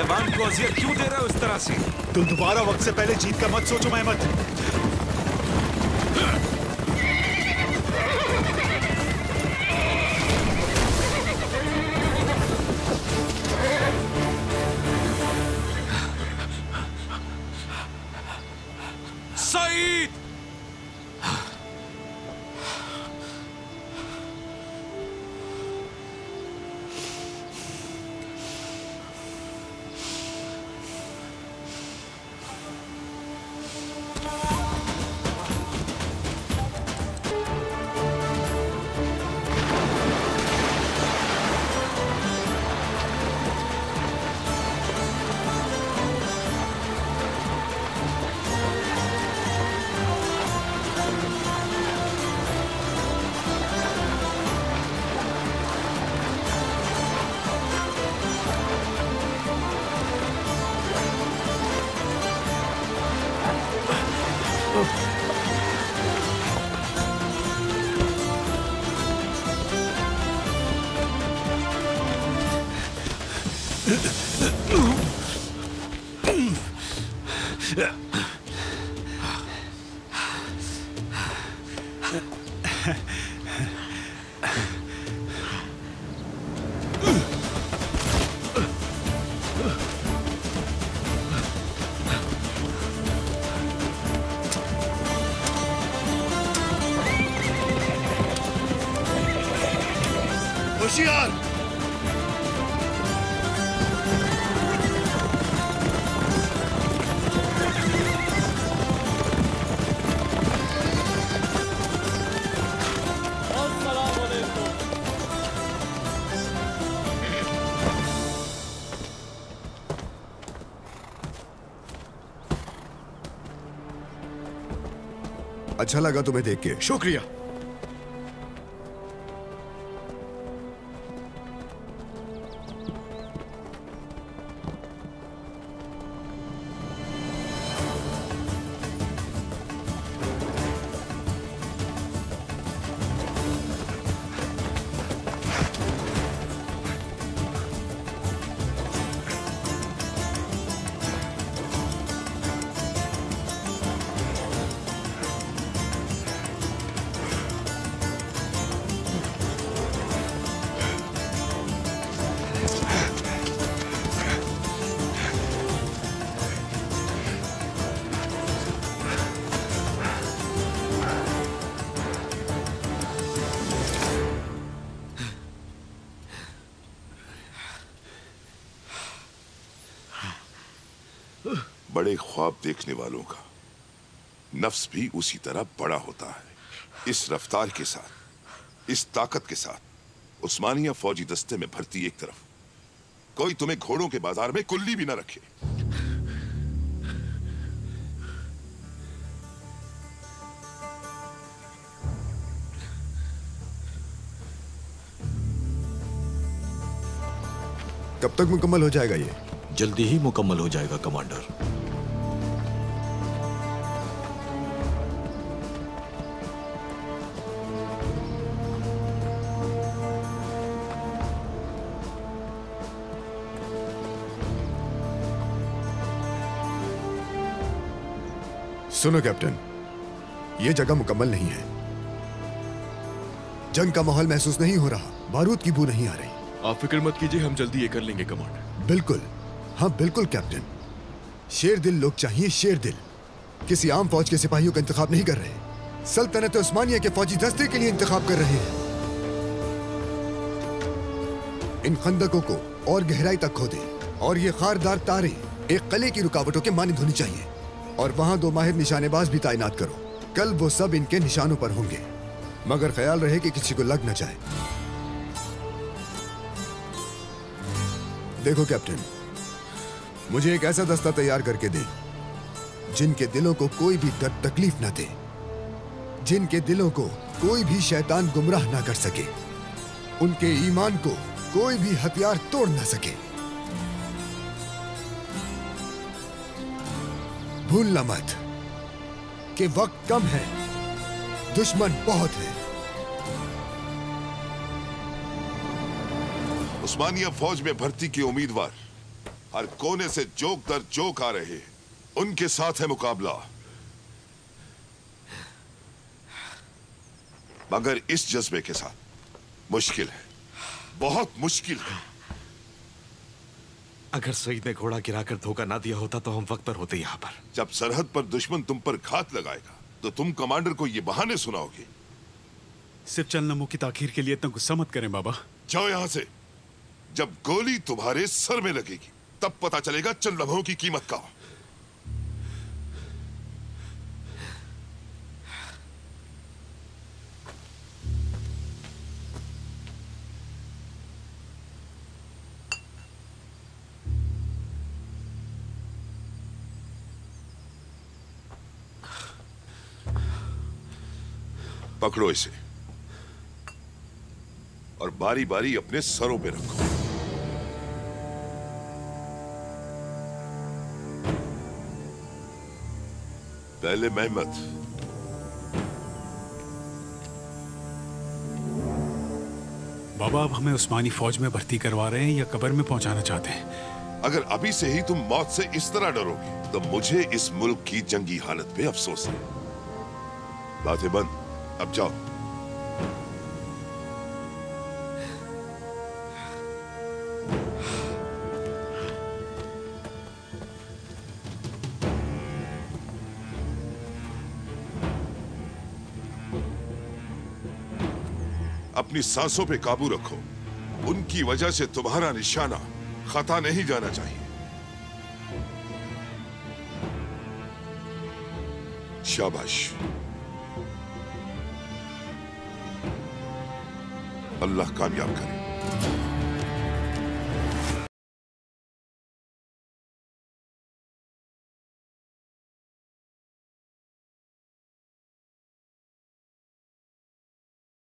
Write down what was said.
जवान को अजियत क्यों दे रहे हो इस तरह से? तुम दोबारा वक्त से पहले जीत का मत सोचो महमद। सईद! होशियार! अच्छा लगा तुम्हें देख के। शुक्रिया। बड़े ख्वाब देखने वालों का नफ्स भी उसी तरह बड़ा होता है। इस रफ्तार के साथ, इस ताकत के साथ उस्मानिया फौजी दस्ते में भर्ती एक तरफ, कोई तुम्हें घोड़ों के बाजार में कुल्ली भी ना रखे। कब तक मुकम्मल हो जाएगा ये? जल्दी ही मुकम्मल हो जाएगा कमांडर। सुनो कैप्टन, ये जगह मुकम्मल नहीं है। जंग का माहौल महसूस नहीं हो रहा, बारूद की बू नहीं आ रही। आप फिक्र मत कीजिए, हम जल्दी ये कर लेंगे कमांडर। बिल्कुल, हाँ बिल्कुल कैप्टन। शेर दिल लोग चाहिए, शेर दिल। किसी आम फौज के सिपाहियों का इंतखाब नहीं कर रहे, सल्तनत उस्मानिया के फौजी दस्ते के लिए इंतखाब कर रहे हैं। इन खंदकों को और गहराई तक खोदे और ये खारदार तारे एक किले की रुकावटों के मानिंद होनी चाहिए। और वहां 2 माहिर निशानेबाज भी तैनात करो। कल वो सब इनके निशानों पर होंगे, मगर ख्याल रहे कि किसी को लग न जाए। देखो कैप्टन, मुझे एक ऐसा दस्ता तैयार करके दे जिनके दिलों को कोई भी दर्द तकलीफ न दे, जिनके दिलों को कोई भी शैतान गुमराह ना कर सके, उनके ईमान को कोई भी हथियार तोड़ ना सके। भूलना मत कि वक्त कम है, दुश्मन बहुत है। उस्मानिया फौज में भर्ती के उम्मीदवार हर कोने से जोक दर जोक आ रहे हैं, उनके साथ है मुकाबला। मगर इस जज्बे के साथ मुश्किल है, बहुत मुश्किल है। अगर सईद ने घोड़ा गिराकर धोखा ना दिया होता तो हम वक्त पर होते यहाँ पर। जब सरहद पर दुश्मन तुम पर घात लगाएगा तो तुम कमांडर को ये बहाने सुनाओगे। सिर्फ चंद लम्हों की ताखीर के लिए इतना गुस्सा मत करें बाबा। जाओ यहां से। जब गोली तुम्हारे सर में लगेगी तब पता चलेगा चंद लम्हों की कीमत का। पकड़ो इसे और बारी बारी अपने सरों पे रखो। पहले मेहमत। बाबा अब हमें उस्मानी फौज में भर्ती करवा रहे हैं या कब्र में पहुंचाना चाहते हैं? अगर अभी से ही तुम मौत से इस तरह डरोगे तो मुझे इस मुल्क की जंगी हालत पे अफसोस है। बातें बंद, अब जाओ। अपनी सांसों पे काबू रखो। उनकी वजह से तुम्हारा निशाना खता नहीं जाना चाहिए। शाबाश। अल्लाह कामयाब करे।